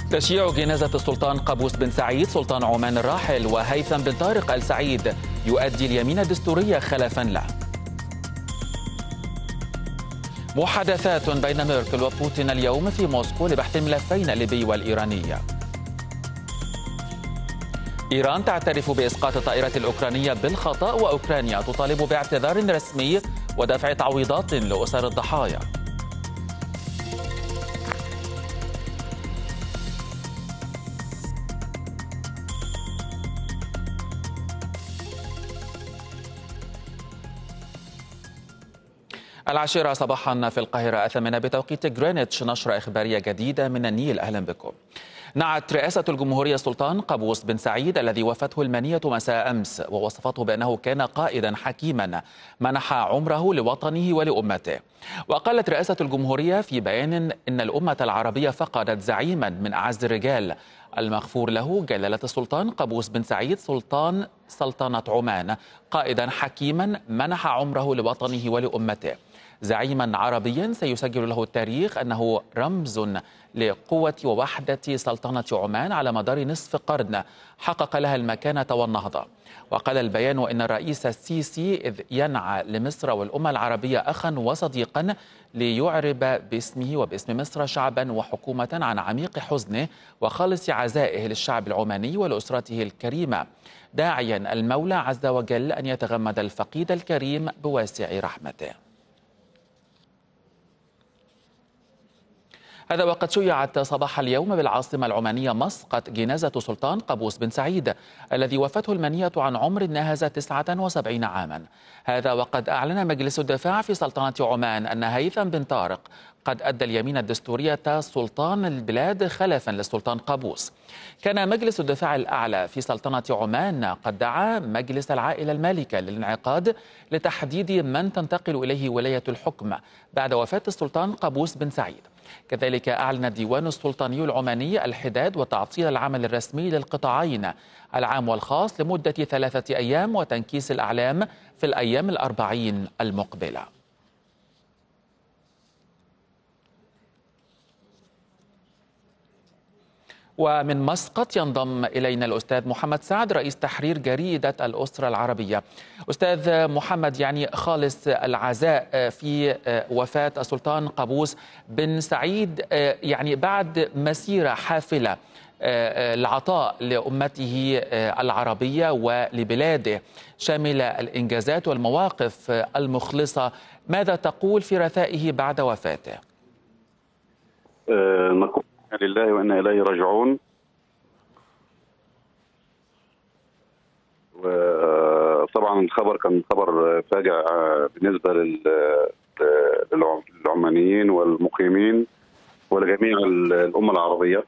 تشييع جنازة السلطان قابوس بن سعيد سلطان عمان الراحل وهيثم بن طارق آل سعيد يؤدي اليمين الدستورية خلفا له. محادثات بين ميركل وبوتين اليوم في موسكو لبحث الملفين الليبي والإيراني. إيران تعترف بإسقاط الطائرة الأوكرانية بالخطأ، وأوكرانيا تطالب باعتذار رسمي ودفع تعويضات لأسر الضحايا. العاشرة صباحا في القاهرة، 8 بتوقيت غرينتش، نشرة إخبارية جديدة من النيل. أهلا بكم. نعت رئاسة الجمهورية السلطان قابوس بن سعيد الذي وفته المنية مساء أمس، ووصفته بأنه كان قائدا حكيما منح عمره لوطنه ولأمته. وقالت رئاسة الجمهورية في بيان إن الأمة العربية فقدت زعيما من أعز الرجال المغفور له جلالة السلطان قابوس بن سعيد سلطنة عمان، قائدا حكيما منح عمره لوطنه ولأمته، زعيما عربيا سيسجل له التاريخ أنه رمز لقوة ووحدة سلطنة عمان على مدار نصف قرن حقق لها المكانة والنهضة. وقال البيان إن الرئيس السيسي إذ ينعى لمصر والأمة العربية أخا وصديقا ليعرب باسمه وباسم مصر شعبا وحكومة عن عميق حزنه وخالص عزائه للشعب العماني ولأسرته الكريمة، داعيا المولى عز وجل أن يتغمد الفقيد الكريم بواسع رحمته. هذا وقد شيعت صباح اليوم بالعاصمة العمانية مسقط جنازة سلطان قابوس بن سعيد الذي وفته المنية عن عمر ناهز 79 عاما. هذا وقد أعلن مجلس الدفاع في سلطنة عمان أن هيثم بن طارق قد أدى اليمين الدستورية سلطان البلاد خلفا للسلطان قابوس. كان مجلس الدفاع الأعلى في سلطنة عمان قد دعا مجلس العائلة المالكة للانعقاد لتحديد من تنتقل إليه ولاية الحكم بعد وفاة السلطان قابوس بن سعيد. كذلك أعلن الديوان السلطاني العماني الحداد وتعطيل العمل الرسمي للقطاعين العام والخاص لمدة 3 أيام وتنكيس الأعلام في الأيام 40 المقبلة. ومن مسقط ينضم إلينا الأستاذ محمد سعد رئيس تحرير جريدة الأسرة العربية. أستاذ محمد، يعني خالص العزاء في وفاة السلطان قابوس بن سعيد، يعني بعد مسيرة حافلة العطاء لأمته العربية ولبلاده شامل الإنجازات والمواقف المخلصة، ماذا تقول في رثائه بعد وفاته؟ نقول لله وإنا إليه راجعون. وطبعا الخبر كان خبر فاجع بالنسبة للعمانيين والمقيمين ولجميع الأمة العربية.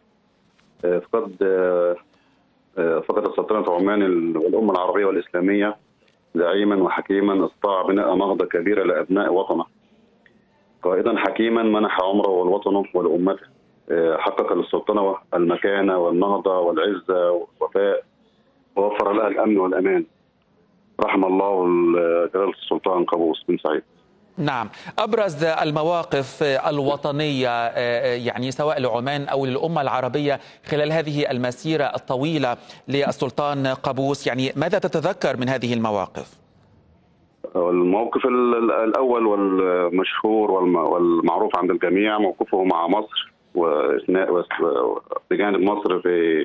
فقد سلطنة عمان والأمة العربية والإسلامية زعيما وحكيما استطاع بناء نهضة كبيرة لأبناء وطنه، قائدا حكيما منح عمره ولوطنه ولأمته، حقق للسلطنة المكانة والنهضة والعزة والوفاء، ووفر لها الأمن والأمان. رحم الله جلالة السلطان قابوس بن سعيد. نعم، أبرز المواقف الوطنية يعني سواء لعمان أو للأمة العربية خلال هذه المسيرة الطويلة للسلطان قابوس، يعني ماذا تتذكر من هذه المواقف؟ الموقف الأول والمشهور والمعروف عند الجميع موقفه مع مصر بجانب مصر في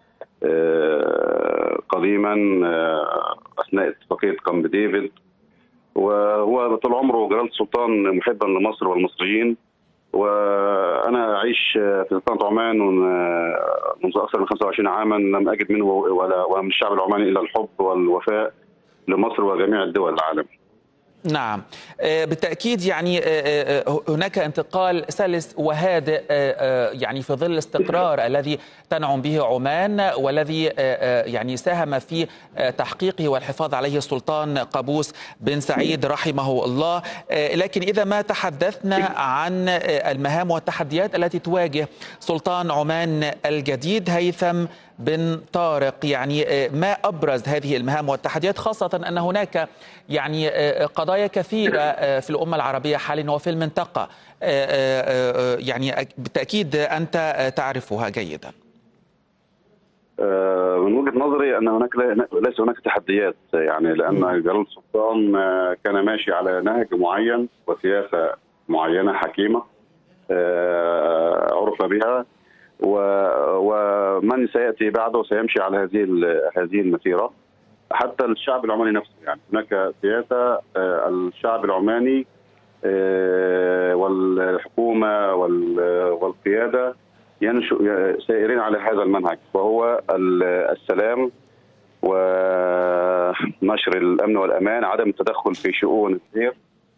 قديما أثناء اتفاقية كامب ديفيد. وهو طول عمره جلالة السلطان محبا لمصر والمصريين، وأنا أعيش في سلطنة عمان منذ أكثر من 25 عاما لم أجد منه ومن الشعب العماني إلا الحب والوفاء لمصر وجميع الدول العالم. نعم، بالتأكيد يعني هناك انتقال سلس وهادئ يعني في ظل الاستقرار الذي تنعم به عمان والذي يعني ساهم في تحقيقه والحفاظ عليه السلطان قابوس بن سعيد رحمه الله. لكن إذا ما تحدثنا عن المهام والتحديات التي تواجه سلطان عمان الجديد هيثم بن طارق، يعني ما أبرز هذه المهام والتحديات، خاصة أن هناك يعني قضايا كثيرة في الأمة العربية حاليا وفي المنطقة، يعني بالتأكيد أنت تعرفها جيدا. من وجهة نظري أن هناك ليس هناك تحديات، يعني لأن جلال السلطان كان ماشي على نهج معين وسياسة معينة حكيمة عرف بها، ومن سيأتي بعده سيمشي على هذه المسيرة. حتى الشعب العماني نفسه، يعني هناك سياسة الشعب العماني والحكومة والقيادة سائرين على هذا المنهج، وهو السلام ونشر الأمن والأمان، عدم التدخل في شؤون السير.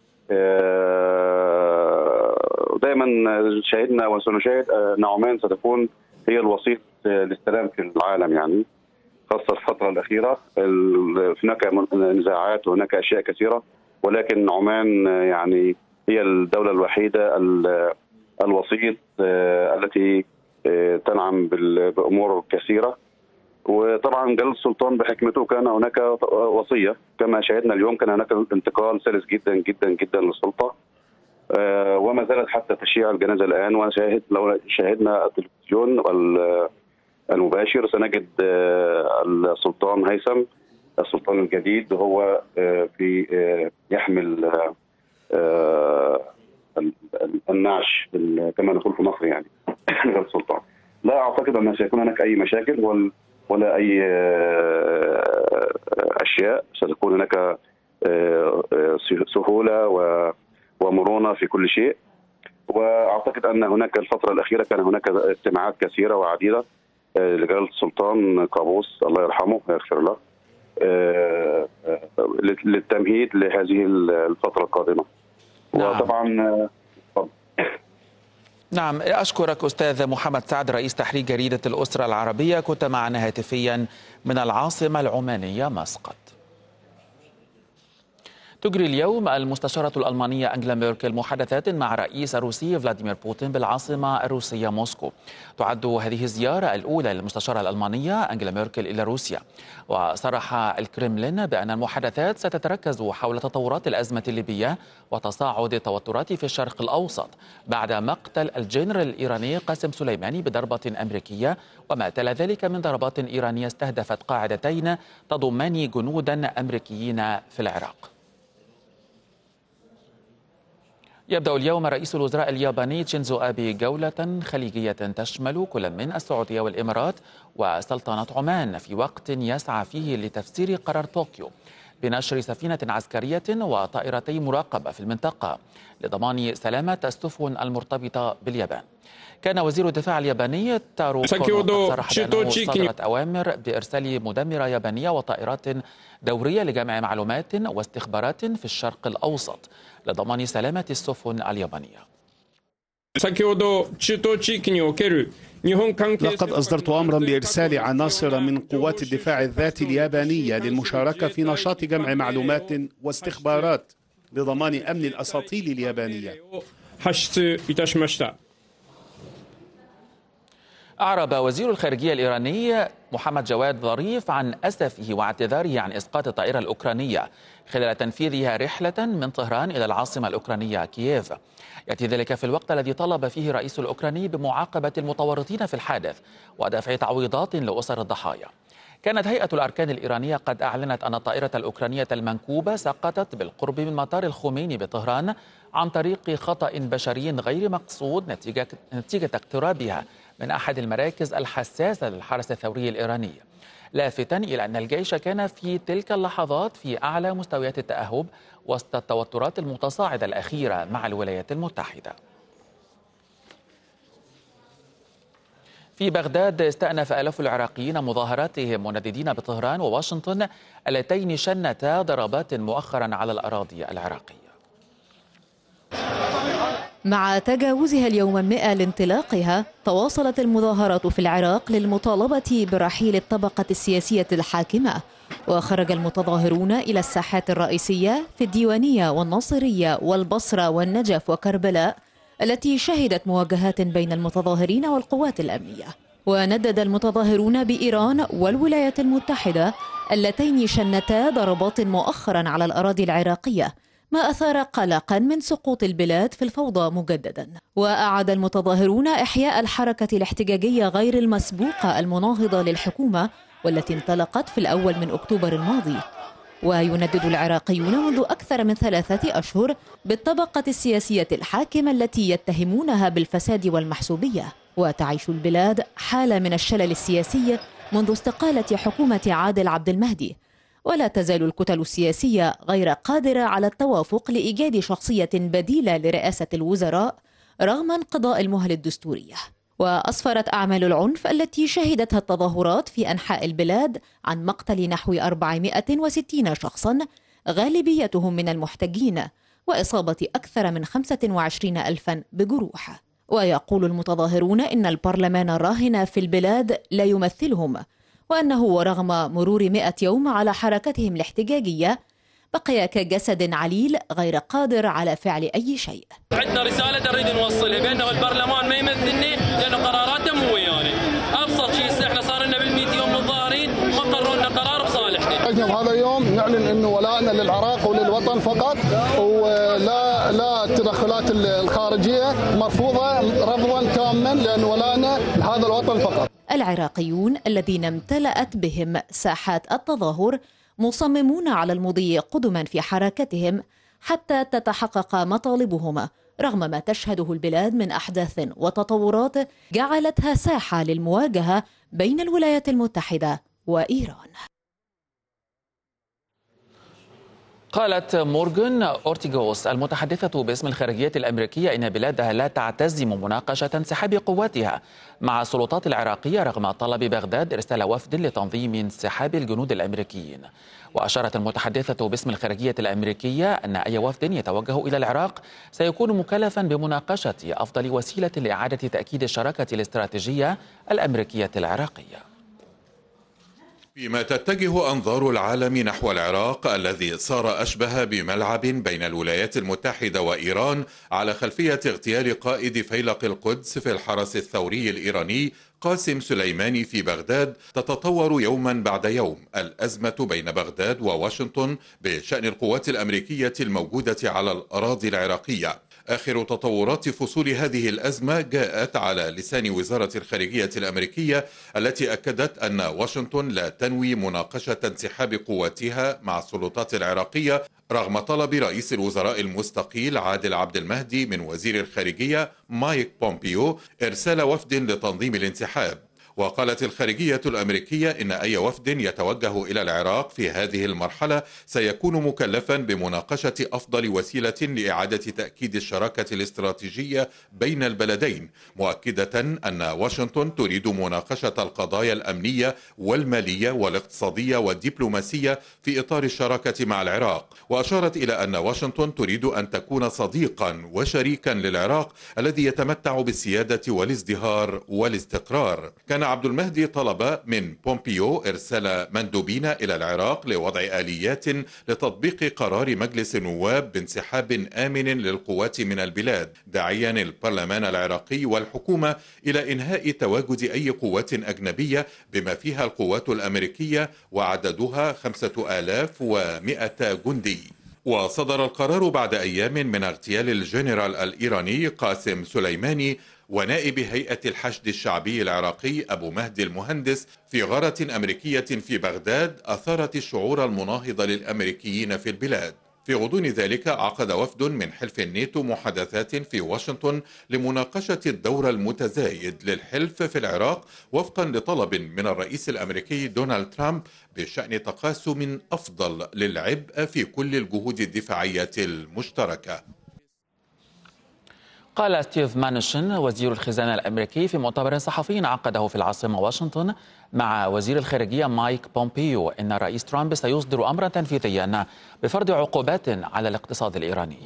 دائما شاهدنا وسنشاهد أن عمان ستكون هي الوسيط للسلام في العالم، يعني خاصة الفترة الأخيرة. هناك نزاعات وهناك أشياء كثيرة، ولكن عمان يعني هي الدولة الوحيدة الوسيط التي تنعم بأمور كثيرة. وطبعا جلال السلطان بحكمته كان هناك وصية، كما شاهدنا اليوم كان هناك انتقال سلس جدا جدا جدا للسلطة، وما زالت حتى تشييع الجنازة الآن. لو شاهدنا التلفزيون المباشر سنجد السلطان هيثم السلطان الجديد هو في يحمل النعش كما نقول في مصر، يعني السلطان. لا أعتقد أن سيكون هناك أي مشاكل ولا أي أشياء، ستكون هناك سهولة ومرونة في كل شيء. وأعتقد أن هناك الفترة الأخيرة كان هناك اجتماعات كثيرة وعديدة لجلالة السلطان قابوس الله يرحمه ويغفر له للتمهيد لهذه الفترة القادمة. نعم. وطبعا نعم، أشكرك أستاذ محمد سعد رئيس تحرير جريدة الأسرة العربية، كنت معنا هاتفيا من العاصمة العمانية مسقط. تجري اليوم المستشارة الألمانية أنجلا ميركل محادثات مع الرئيس الروسي فلاديمير بوتين بالعاصمة الروسية موسكو. تعد هذه الزيارة الأولى للمستشارة الألمانية أنجلا ميركل إلى روسيا، وصرح الكرملين بأن المحادثات ستتركز حول تطورات الأزمة الليبية وتصاعد التوترات في الشرق الأوسط بعد مقتل الجنرال الإيراني قاسم سليماني بضربة أمريكية، وما تلا ذلك من ضربات إيرانية استهدفت قاعدتين تضمان جنودا أمريكيين في العراق. يبدأ اليوم رئيس الوزراء الياباني شينزو آبي جولة خليجية تشمل كل من السعودية والإمارات وسلطنة عمان، في وقت يسعى فيه لتفسير قرار طوكيو بنشر سفينة عسكرية وطائرتي مراقبة في المنطقة لضمان سلامة السفن المرتبطة باليابان. كان وزير الدفاع الياباني تارو كونو قد صرح بأنه صدرت أوامر بإرسال مدمرة يابانية وطائرات دورية لجمع معلومات واستخبارات في الشرق الأوسط لضمان سلامة السفن اليابانية. لقد أصدرت أمرا بإرسال عناصر من قوات الدفاع الذاتي اليابانية للمشاركة في نشاط جمع معلومات واستخبارات لضمان أمن الأساطيل اليابانية. أعرب وزير الخارجية الإيراني محمد جواد ظريف عن أسفه واعتذاره عن إسقاط الطائرة الأوكرانية خلال تنفيذها رحلة من طهران إلى العاصمة الأوكرانية كييف. يأتي ذلك في الوقت الذي طلب فيه الرئيس الأوكراني بمعاقبة المتورطين في الحادث ودفع تعويضات لأسر الضحايا. كانت هيئة الأركان الإيرانية قد أعلنت أن الطائرة الأوكرانية المنكوبة سقطت بالقرب من مطار الخميني بطهران عن طريق خطأ بشري غير مقصود نتيجة اقترابها من أحد المراكز الحساسة للحرس الثوري الإيراني، لافتاً إلى أن الجيش كان في تلك اللحظات في أعلى مستويات التأهب وسط التوترات المتصاعدة الأخيرة مع الولايات المتحدة. في بغداد استأنف آلاف العراقيين مظاهراتهم منددين بطهران وواشنطن اللتين شنتا ضربات مؤخرا على الأراضي العراقية. مع تجاوزها اليوم 100 لانطلاقها، تواصلت المظاهرات في العراق للمطالبة برحيل الطبقة السياسية الحاكمة، وخرج المتظاهرون إلى الساحات الرئيسية في الديوانية والناصرية والبصرة والنجف وكربلاء التي شهدت مواجهات بين المتظاهرين والقوات الأمنية. وندد المتظاهرون بإيران والولايات المتحدة اللتين شنتا ضربات مؤخرا على الأراضي العراقية، ما أثار قلقا من سقوط البلاد في الفوضى مجددا. وأعاد المتظاهرون إحياء الحركة الاحتجاجية غير المسبوقة المناهضة للحكومة والتي انطلقت في الأول من أكتوبر الماضي. ويندد العراقيون منذ أكثر من 3 أشهر بالطبقة السياسية الحاكمة التي يتهمونها بالفساد والمحسوبية. وتعيش البلاد حالة من الشلل السياسي منذ استقالة حكومة عادل عبد المهدي، ولا تزال الكتل السياسية غير قادرة على التوافق لإيجاد شخصية بديلة لرئاسة الوزراء رغم انقضاء المهلة الدستورية. وأسفرت أعمال العنف التي شهدتها التظاهرات في أنحاء البلاد عن مقتل نحو 460 شخصا غالبيتهم من المحتجين، وإصابة أكثر من 25 ألفا بجروح. ويقول المتظاهرون إن البرلمان الراهن في البلاد لا يمثلهم، وأنه ورغم مرور 100 يوم على حركتهم الاحتجاجية بقي كجسد عليل غير قادر على فعل أي شيء. عندنا رسالة نريد نوصلها بأنه البرلمان ما يمثلني لأنه قراراته مو ويانا. أبسط شيء احنا صار لنا بال100 يوم متظاهرين ما قرروا لنا قرار بصالحنا. هذا يوم نعلن أنه ولائنا للعراق وللوطن فقط، ولا التدخلات الخارجية مرفوضة رفضا تاما، لأن ولائنا لهذا الوطن فقط. العراقيون الذين امتلأت بهم ساحات التظاهر مصممون على المضي قدما في حركتهم حتى تتحقق مطالبهم، رغم ما تشهده البلاد من أحداث وتطورات جعلتها ساحة للمواجهة بين الولايات المتحدة وإيران. قالت مورغان أورتيغوس المتحدثة باسم الخارجية الأمريكية إن بلادها لا تعتزم مناقشة انسحاب قواتها مع السلطات العراقية رغم طلب بغداد إرسال وفد لتنظيم انسحاب الجنود الأمريكيين. وأشارت المتحدثة باسم الخارجية الأمريكية أن أي وفد يتوجه إلى العراق سيكون مكلفا بمناقشة أفضل وسيلة لإعادة تأكيد الشراكة الاستراتيجية الأمريكية العراقية. فيما تتجه أنظار العالم نحو العراق الذي صار أشبه بملعب بين الولايات المتحدة وإيران على خلفية اغتيال قائد فيلق القدس في الحرس الثوري الإيراني قاسم سليماني في بغداد، تتطور يوما بعد يوم الأزمة بين بغداد وواشنطن بشأن القوات الأمريكية الموجودة على الأراضي العراقية. آخر تطورات فصول هذه الأزمة جاءت على لسان وزارة الخارجية الأمريكية التي أكدت أن واشنطن لا تنوي مناقشة انسحاب قواتها مع السلطات العراقية رغم طلب رئيس الوزراء المستقيل عادل عبد المهدي من وزير الخارجية مايك بومبيو إرسال وفد لتنظيم الانسحاب. وقالت الخارجية الأمريكية إن أي وفد يتوجه إلى العراق في هذه المرحلة سيكون مكلفا بمناقشة أفضل وسيلة لإعادة تأكيد الشراكة الاستراتيجية بين البلدين، مؤكدة أن واشنطن تريد مناقشة القضايا الأمنية والمالية والاقتصادية والدبلوماسية في إطار الشراكة مع العراق. وأشارت إلى أن واشنطن تريد أن تكون صديقا وشريكا للعراق الذي يتمتع بالسيادة والازدهار والاستقرار. كان عبد المهدي طلب من بومبيو إرسال مندوبين إلى العراق لوضع آليات لتطبيق قرار مجلس النواب بانسحاب آمن للقوات من البلاد، داعيا البرلمان العراقي والحكومة إلى إنهاء تواجد أي قوات أجنبية بما فيها القوات الأمريكية وعددها 5100 جندي. وصدر القرار بعد أيام من اغتيال الجنرال الإيراني قاسم سليماني ونائب هيئة الحشد الشعبي العراقي أبو مهدي المهندس في غارة أمريكية في بغداد أثارت الشعور المناهض للأمريكيين في البلاد. في غضون ذلك عقد وفد من حلف الناتو محادثات في واشنطن لمناقشة الدور المتزايد للحلف في العراق وفقا لطلب من الرئيس الأمريكي دونالد ترامب بشأن تقاسم أفضل للعبء في كل الجهود الدفاعية المشتركة. قال ستيف مانوشن وزير الخزانة الأمريكي في مؤتمر صحفي عقده في العاصمة واشنطن مع وزير الخارجية مايك بومبيو إن الرئيس ترامب سيصدر أمرا تنفيذيا بفرض عقوبات على الاقتصاد الإيراني.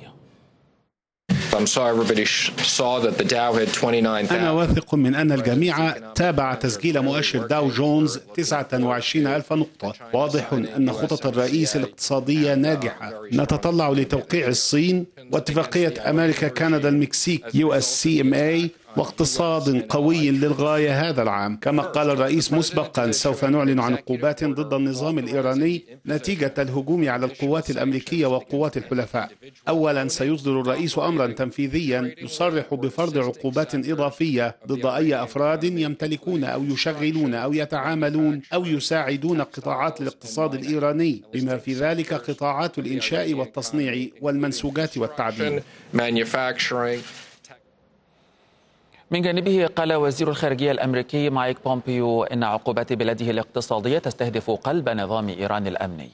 أنا واثق من أن الجميع تابع تسجيل مؤشر داو جونز 29,000 نقطة. واضح أن خطط الرئيس الاقتصادية ناجحة. نتطلع لتوقيع الصين واتفاقية أمريكا كندا المكسيك USCMA واقتصاد قوي للغاية هذا العام. كما قال الرئيس مسبقا، سوف نعلن عن عقوبات ضد النظام الإيراني نتيجة الهجوم على القوات الأمريكية وقوات الحلفاء. أولا، سيصدر الرئيس أمرا تنفيذيا يصرح بفرض عقوبات إضافية ضد أي أفراد يمتلكون أو يشغلون أو يتعاملون أو يساعدون قطاعات الاقتصاد الإيراني، بما في ذلك قطاعات الإنشاء والتصنيع والمنسوجات والتعدين. من جانبه قال وزير الخارجية الأمريكي مايك بومبيو إن عقوبات بلاده الاقتصادية تستهدف قلب نظام إيران الأمني.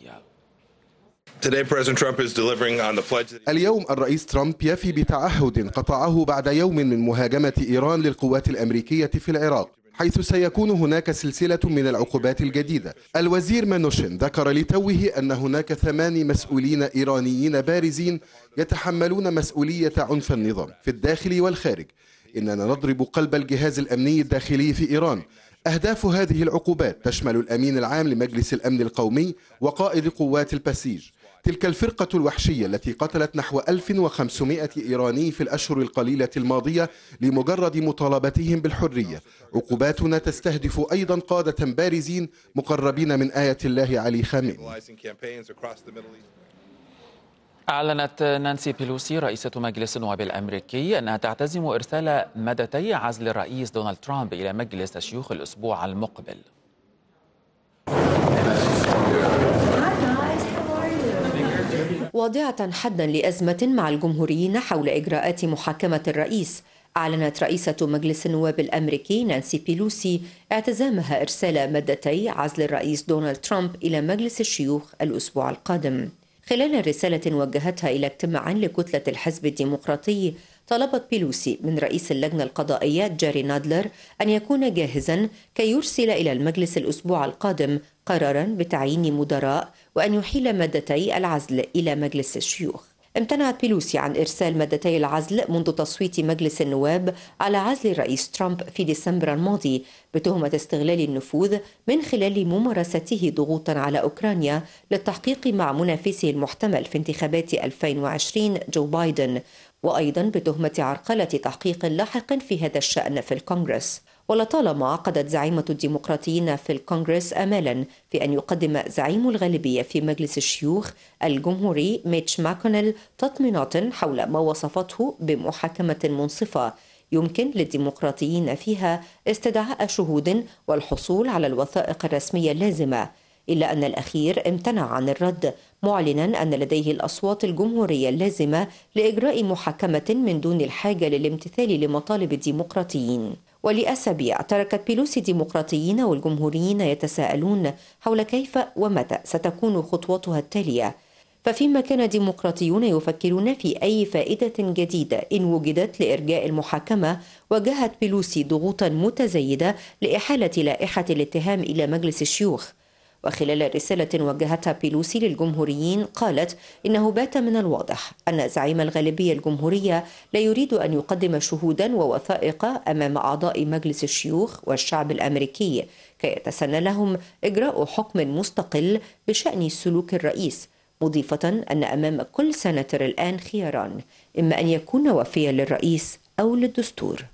اليوم الرئيس ترامب يفي بتعهد قطعه بعد يوم من مهاجمة إيران للقوات الأمريكية في العراق، حيث سيكون هناك سلسلة من العقوبات الجديدة. الوزير مانوشين ذكر لتوه أن هناك 8 مسؤولين إيرانيين بارزين يتحملون مسؤولية عنف النظام في الداخل والخارج. إننا نضرب قلب الجهاز الأمني الداخلي في إيران. أهداف هذه العقوبات تشمل الأمين العام لمجلس الأمن القومي وقائد قوات البسيج، تلك الفرقة الوحشية التي قتلت نحو 1500 إيراني في الأشهر القليلة الماضية لمجرد مطالبتهم بالحرية. عقوباتنا تستهدف أيضا قادة بارزين مقربين من آية الله علي خامنئي. أعلنت نانسي بيلوسي رئيسة مجلس النواب الأمريكي أنها تعتزم إرسال مادتي عزل الرئيس دونالد ترامب إلى مجلس الشيوخ الأسبوع المقبل. واضعة حدا لأزمة مع الجمهوريين حول إجراءات محاكمة الرئيس، أعلنت رئيسة مجلس النواب الأمريكي نانسي بيلوسي اعتزامها إرسال مادتي عزل الرئيس دونالد ترامب إلى مجلس الشيوخ الأسبوع القادم. خلال رسالة وجهتها إلى اجتماع لكتلة الحزب الديمقراطي، طلبت بيلوسي من رئيس اللجنة القضائية جاري نادلر أن يكون جاهزاً كي يرسل إلى المجلس الأسبوع القادم قراراً بتعيين مدراء وأن يحيل مادتي العزل إلى مجلس الشيوخ. امتنعت بيلوسي عن إرسال مادتي العزل منذ تصويت مجلس النواب على عزل الرئيس ترامب في ديسمبر الماضي بتهمة استغلال النفوذ من خلال ممارسته ضغوطا على أوكرانيا للتحقيق مع منافسه المحتمل في انتخابات 2020 جو بايدن، وأيضا بتهمة عرقلة تحقيق لاحق في هذا الشأن في الكونغرس. ولطالما عقدت زعيمة الديمقراطيين في الكونغرس آمالا في أن يقدم زعيم الغالبية في مجلس الشيوخ الجمهوري ميتش ماكونيل تطمينات حول ما وصفته بمحاكمة منصفة يمكن للديمقراطيين فيها استدعاء شهود والحصول على الوثائق الرسمية اللازمة، إلا أن الأخير امتنع عن الرد، معلنا أن لديه الأصوات الجمهورية اللازمة لإجراء محاكمة من دون الحاجة للامتثال لمطالب الديمقراطيين. ولأسابيع تركت بيلوسي الديمقراطيين والجمهوريين يتساءلون حول كيف ومتى ستكون خطوتها التالية. ففيما كان ديمقراطيون يفكرون في أي فائدة جديدة إن وجدت لإرجاء المحاكمة، واجهت بيلوسي ضغوطا متزايدة لإحالة لائحة الاتهام إلى مجلس الشيوخ. وخلال رسالة وجهتها بيلوسي للجمهوريين قالت إنه بات من الواضح أن زعيم الغالبية الجمهورية لا يريد أن يقدم شهودا ووثائق أمام أعضاء مجلس الشيوخ والشعب الأمريكي كي يتسنى لهم إجراء حكم مستقل بشأن سلوك الرئيس، مضيفة أن أمام كل سناتور الآن خياران، إما أن يكون وفيا للرئيس أو للدستور.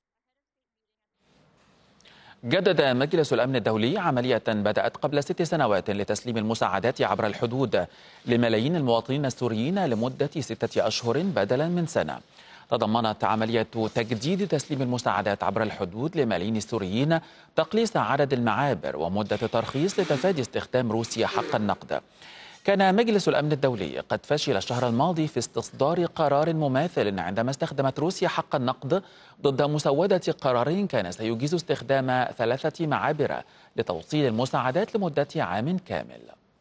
جدد مجلس الأمن الدولي عملية بدأت قبل 6 سنوات لتسليم المساعدات عبر الحدود لملايين المواطنين السوريين لمدة 6 أشهر بدلا من سنة. تضمنت عملية تجديد تسليم المساعدات عبر الحدود لملايين السوريين تقليص عدد المعابر ومدة ترخيص لتفادي استخدام روسيا حق النقد. كان مجلس الأمن الدولي قد فشل الشهر الماضي في استصدار قرار مماثل عندما استخدمت روسيا حق النقد ضد مسودة قرار كان سيجيز استخدام 3 معابر لتوصيل المساعدات لمدة عام كامل.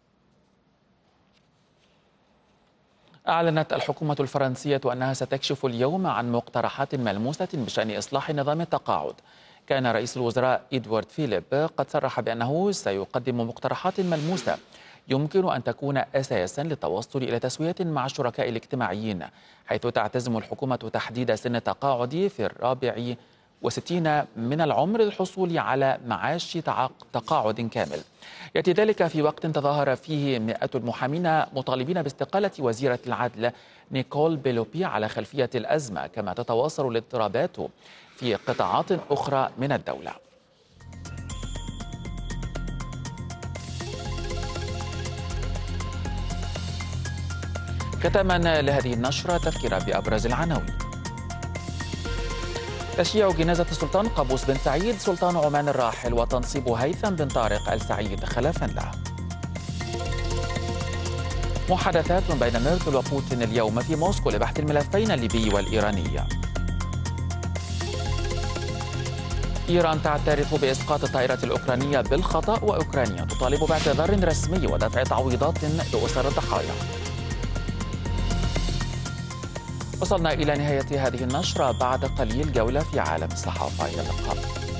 أعلنت الحكومة الفرنسية أنها ستكشف اليوم عن مقترحات ملموسة بشأن إصلاح نظام التقاعد. كان رئيس الوزراء إدوارد فيليب قد صرح بأنه سيقدم مقترحات ملموسة يمكن أن تكون أساساً للتوصل إلى تسوية مع الشركاء الاجتماعيين، حيث تعتزم الحكومة تحديد سن التقاعد في 64 من العمر للحصول على معاش تقاعد كامل. يأتي ذلك في وقت تظاهر فيه مئات المحامين مطالبين باستقالة وزيرة العدل نيكول بيلوبي على خلفية الأزمة، كما تتواصل الاضطرابات في قطاعات أخرى من الدولة. ختاما لهذه النشرة تذكرة بأبرز العناوين. تشييع جنازة السلطان قابوس بن سعيد سلطان عمان الراحل وتنصيب هيثم بن طارق آل سعيد خلافا له. محادثات بين ميركل وبوتين اليوم في موسكو لبحث الملفين الليبي والإيراني. إيران تعترف بإسقاط الطائرة الأوكرانية بالخطأ، وأوكرانيا تطالب باعتذار رسمي ودفع تعويضات لأسر الضحايا. وصلنا إلى نهاية هذه النشرة، بعد قليل جولة في عالم الصحافة. إلى اللقاء.